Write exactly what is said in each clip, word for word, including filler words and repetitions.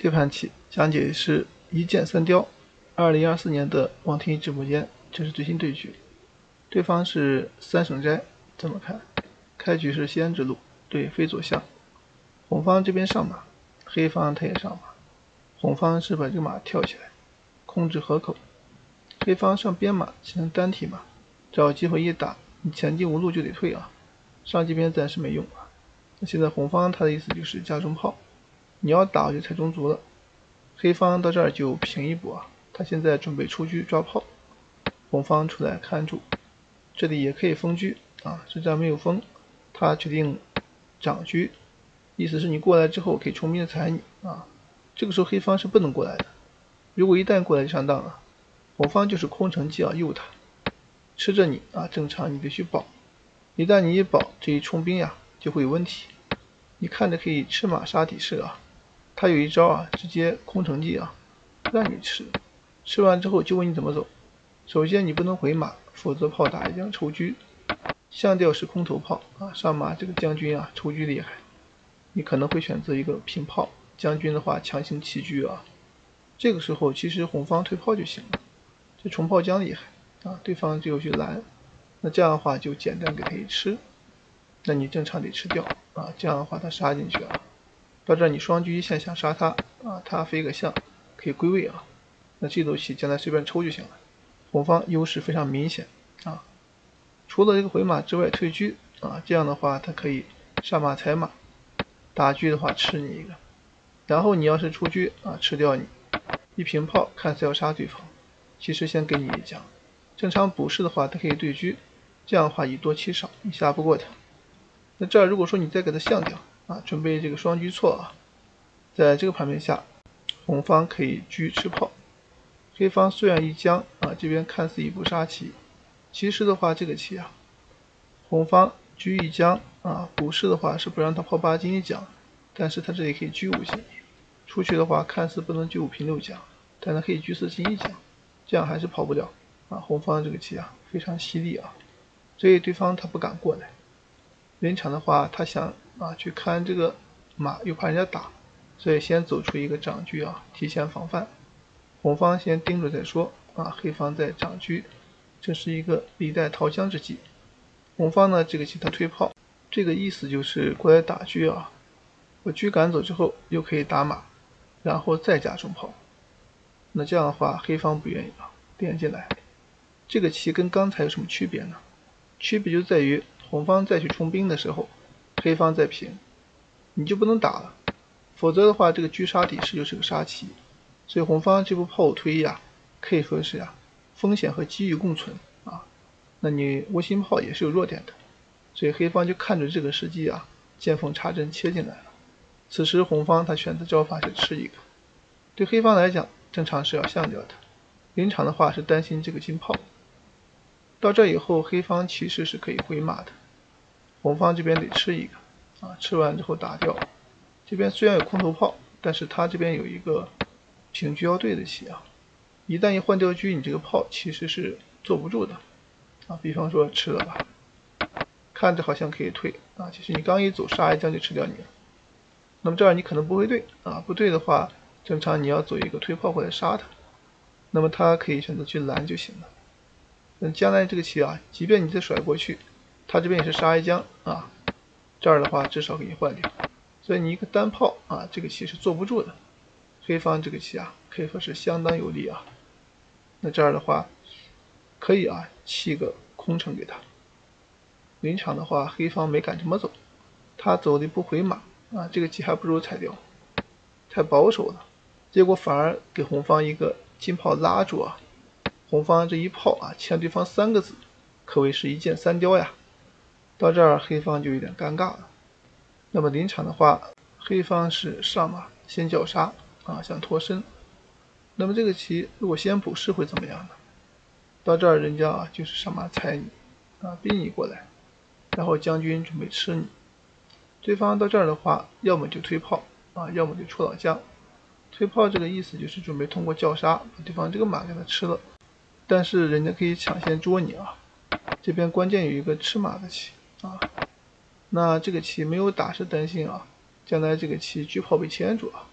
这盘棋讲解是一箭三雕，二零二四年的网听直播间，这是最新对局，对方是三省斋。这么看，开局是西安之路对飞左象，红方这边上马，黑方他也上马，红方是把这个马跳起来，控制河口，黑方上边马形成单体马，找机会一打，你前进无路就得退啊，上这边暂时没用啊。那现在红方他的意思就是加中炮。你要打我就踩中卒了，黑方到这儿就平一波啊，他现在准备出车抓炮，红方出来看住，这里也可以封车啊，这站没有封，他决定长车，意思是你过来之后可以冲兵的踩你啊，这个时候黑方是不能过来的，如果一旦过来就上当了，红方就是空城计啊诱他，吃着你啊，正常你得去保，一旦你一保，这一冲兵呀就会有问题，你看着可以吃马杀底士啊。他有一招啊，直接空城计啊，让你吃，吃完之后就问你怎么走。首先你不能回马，否则炮打一将抽车。象调是空头炮啊，上马这个将军啊抽车厉害，你可能会选择一个平炮，将军的话强行弃车啊。这个时候其实红方退炮就行了，这重炮将厉害啊，对方只有去拦，那这样的话就简单给他一吃，那你正常得吃掉啊，这样的话他杀进去啊。到这儿你双车一线想杀他啊，他飞个象可以归位啊，那这走棋将来随便抽就行了，红方优势非常明显啊。除了这个回马之外退车啊，这样的话他可以上马踩马，打车的话吃你一个，然后你要是出车啊吃掉你，一平炮看似要杀对方，其实先给你一将，正常补士的话他可以对车，这样的话以多欺少，你杀不过他。那这儿如果说你再给他象掉啊，准备这个双车错啊，在这个盘面下，红方可以车吃炮，黑方虽然一将啊，这边看似一步杀棋，其实的话这个棋啊，红方车一将啊，补士的话是不让他炮八进一将，但是他这里可以车五进，出去的话看似不能车五平六将，但他可以车四进一将，这样还是跑不了啊。红方这个棋啊非常犀利啊，所以对方他不敢过来。临场的话他想啊去看这个马，又怕人家打，所以先走出一个长车啊，提前防范。红方先盯着再说啊，黑方再长车，这是一个历代逃将之计。红方呢这个棋他退炮，这个意思就是过来打车啊，我车赶走之后又可以打马，然后再加中炮。那这样的话黑方不愿意啊，点进来。这个棋跟刚才有什么区别呢？区别就在于红方再去冲兵的时候，黑方再平，你就不能打了，否则的话这个车杀底士就是个杀棋，所以红方这步炮推呀，可以说是呀风险和机遇共存啊。那你无心炮也是有弱点的，所以黑方就看着这个时机啊，见缝插针切进来了。此时红方他选择招法是吃一个，对黑方来讲正常是要象掉的，临场的话是担心这个金炮。到这以后黑方其实是可以回马的，红方这边得吃一个啊，吃完之后打掉。这边虽然有空头炮，但是他这边有一个平车要对的棋啊，一旦一换掉车，你这个炮其实是坐不住的啊。比方说吃了吧，看着好像可以退啊，其实你刚一走杀一将就吃掉你了。那么这样你可能不会对啊，不对的话，正常你要走一个推炮过来杀他，那么他可以选择去拦就行了。那将来这个棋啊，即便你再甩过去，他这边也是杀一将啊，这儿的话至少给你换掉，所以你一个单炮啊，这个棋是坐不住的。黑方这个棋啊，可以说是相当有利啊。那这儿的话，可以啊，弃个空城给他。临场的话，黑方没敢这么走，他走的不回马啊，这个棋还不如踩掉，太保守了，结果反而给红方一个金炮拉住啊。红方这一炮啊，欠对方三个子，可谓是一箭三雕呀。到这儿黑方就有点尴尬了。那么临场的话，黑方是上马先叫杀啊，想脱身。那么这个棋如果先补士会怎么样呢？到这儿人家啊就是上马踩你啊，逼你过来，然后将军准备吃你。对方到这儿的话，要么就推炮啊，要么就出老将。推炮这个意思就是准备通过叫杀把对方这个马给他吃了。但是人家可以抢先捉你啊，这边关键有一个吃马的棋啊，那这个棋没有打是担心啊，将来这个棋车炮被牵住啊，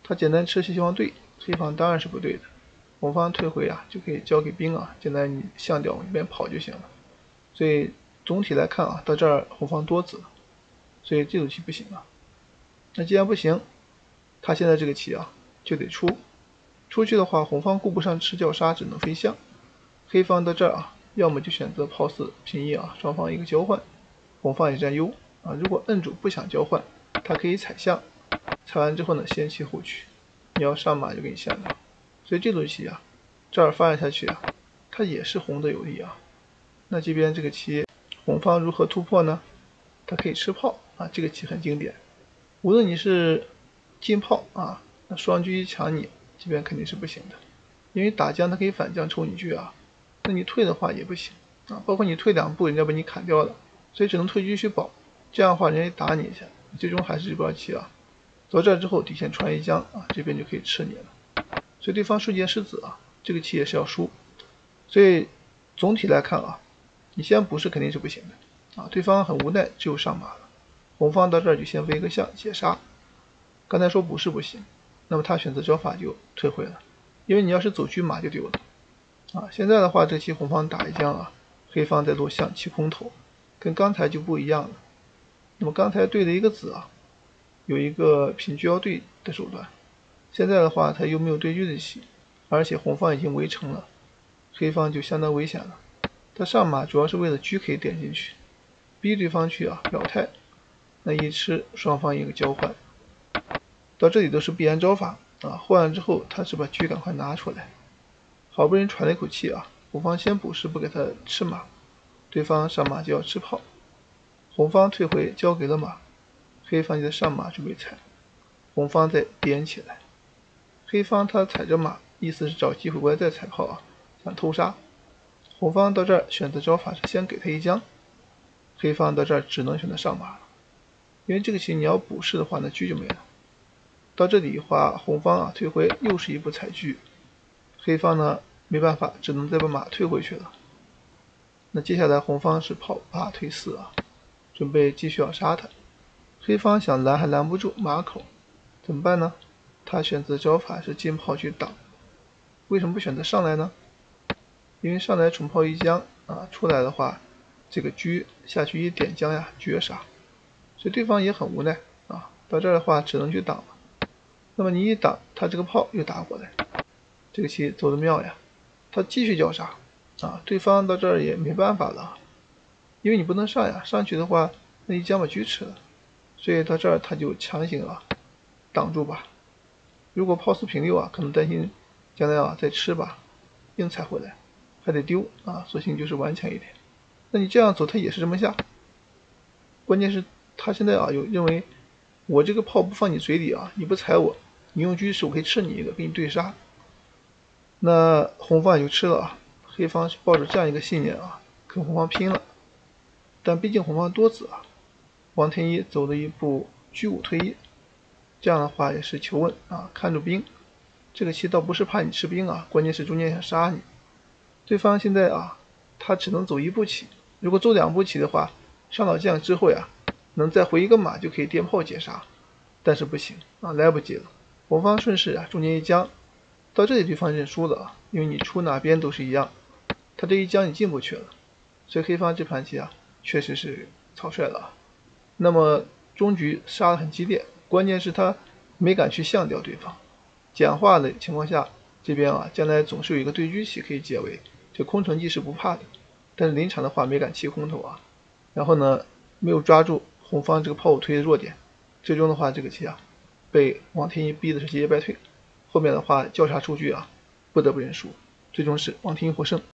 他简单吃西方对，黑方当然是不对的。红方退回啊，就可以交给兵啊，简单你象调往一边跑就行了。所以总体来看啊，到这儿红方多子，所以这组棋不行啊。那既然不行，他现在这个棋啊就得出，出去的话红方顾不上吃叫杀，只能飞象。黑方到这儿啊，要么就选择炮四平一啊，双方一个交换，红方也占优啊。如果摁主不想交换，他可以踩象，踩完之后呢先弃后取，你要上马就给你下掉。所以这组棋啊，这儿发展下去啊，它也是红的有利啊。那这边这个棋，红方如何突破呢？它可以吃炮啊，这个棋很经典。无论你是进炮啊，那双车一抢你，这边肯定是不行的，因为打将它可以反将抽你车啊，那你退的话也不行啊，包括你退两步，人家把你砍掉了，所以只能退车去保。这样的话，人家打你一下，你最终还是这波棋啊。走这之后，底线传一将啊，这边就可以吃你了。所以对方瞬间失子啊，这个棋也是要输。所以总体来看啊，你先补士肯定是不行的啊，对方很无奈，只有上马了。红方到这儿就先飞个象解杀。刚才说补士不行，那么他选择招法就退回了，因为你要是走车马就丢了啊。现在的话，这棋红方打一将啊，黑方在落象弃空头，跟刚才就不一样了。那么刚才对了一个子啊，有一个平车要对的手段，现在的话他又没有对车的棋，而且红方已经围城了，黑方就相当危险了。他上马主要是为了车可以点进去，逼对方去啊表态，那一吃双方一个交换，到这里都是必然招法啊。换完之后他是把车赶快拿出来，好不容易喘了一口气啊，红方先补士不给他吃马，对方上马就要吃炮，红方退回交给了马，黑方就在上马准备踩，红方再点起来，黑方他踩着马，意思是找机会过来再踩炮啊，想偷杀。红方到这儿选择招法是先给他一将，黑方到这儿只能选择上马了，因为这个棋你要补士的话，那车就没了。到这里的话，红方啊退回又是一步踩车，黑方呢没办法，只能再把马退回去了。那接下来红方是炮八退四啊，准备继续要杀他。黑方想拦还拦不住，马口怎么办呢？他选择招法是进炮去挡。为什么不选择上来呢？因为上来重炮一将啊，出来的话，这个车下去一点将呀，绝杀，所以对方也很无奈啊。到这儿的话，只能去挡了。那么你一挡，他这个炮又打过来，这个棋走的妙呀，他继续叫杀啊，对方到这儿也没办法了，因为你不能上呀，上去的话，那一将把车吃了，所以到这儿他就强行啊挡住吧。如果炮四平六啊，可能担心将来啊再吃吧，硬踩回来。还得丢啊，索性就是顽强一点。那你这样走，他也是这么下。关键是他现在啊，有认为我这个炮不放你嘴里啊，你不踩我，你用车是我可以吃你一个，给你对杀。那红方也就吃了啊，黑方是抱着这样一个信念啊，跟红方拼了。但毕竟红方多子啊，王天一走了一步车五退一，这样的话也是求问啊，看住兵。这个棋倒不是怕你吃兵啊，关键是中间想杀你。对方现在啊，他只能走一步棋，如果走两步棋的话，上到将之后呀，能再回一个马就可以颠炮解杀，但是不行啊，来不及了。红方顺势啊，中间一将，到这里对方认输了啊，因为你出哪边都是一样，他这一将你进不去了，所以黑方这盘棋啊，确实是草率了啊。那么终局杀得很激烈，关键是他没敢去象掉对方，简化的情况下，这边啊将来总是有一个对车棋可以解围。这空城计是不怕的，但是临场的话没敢弃空头啊，然后呢没有抓住红方这个炮五推的弱点，最终的话这个棋啊被王天一逼的是节节败退，后面的话交叉出局啊，不得不认输，最终是王天一获胜。